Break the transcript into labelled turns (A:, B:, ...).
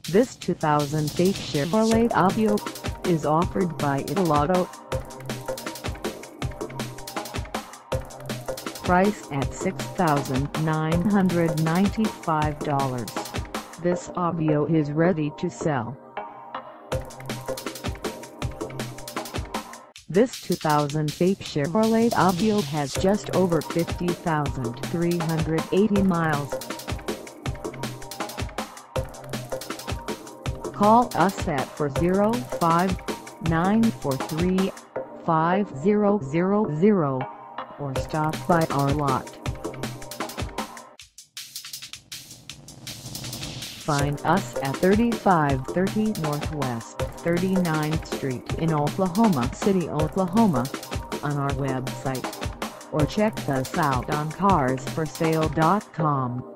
A: This 2008 Chevrolet Aveo is offered by Ital Auto. Price at $6,995. This Aveo is ready to sell. This 2008 Chevrolet Aveo has just over 50,380 miles. Call us at 405-943-5000 or stop by our lot. Find us at 3530 Northwest 39th Street in Oklahoma City, Oklahoma, on our website, or check us out on carsforsale.com.